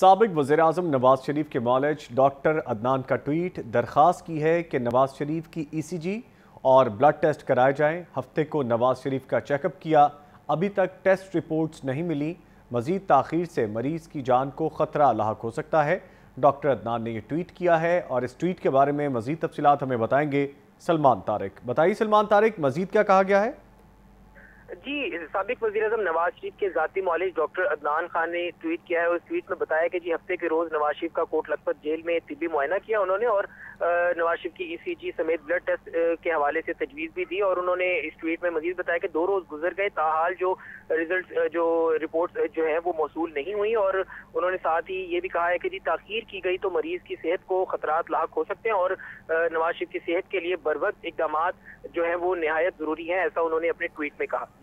साबिक वज़ीर-ए-आज़म नवाज शरीफ के मौलज डॉक्टर अदनान का ट्वीट, दरख्वास्त की है कि नवाज शरीफ की ECG और ब्लड टेस्ट कराए जाएं। हफ्ते को नवाज शरीफ का चेकअप किया, अभी तक टेस्ट रिपोर्ट्स नहीं मिली। मजीद ताख़ीर से मरीज़ की जान को ख़तरा लाहक हो सकता है। डॉक्टर अदनान ने यह ट्वीट किया है और इस ट्वीट के बारे में मजीद तफसीलात हमें बताएंगे सलमान तारिक। बताइए सलमान तारिक, मजीद क्या कहा गया है? जी, साबिक वज़ीर-ए-आज़म नवाज शरीफ के ज़ाती मौलिक डॉक्टर अदनान खान ने ट्वीट किया है। उस ट्वीट में बताया कि जी हफ्ते के रोज नवाज शरीफ का कोट लखपत जेल में तिब्बी मुआयना किया उन्होंने और नवाज शरीफ की ECG समेत ब्लड टेस्ट के हवाले से तजवीज़ भी दी। और उन्होंने इस ट्वीट में मजीद बताया कि 2 रोज गुजर गए, ताहाल जो रिजल्ट जो रिपोर्ट जो है वो मौसूल नहीं हुई। और उन्होंने साथ ही ये भी कहा है कि जी ताख़ीर की गई तो मरीज की सेहत को खतरात लाक हो सकते हैं और नवाज शरीफ की सेहत के लिए बर वक्त इकदाम जो है वो निहायत जरूरी है, ऐसा उन्होंने अपने ट्वीट में कहा।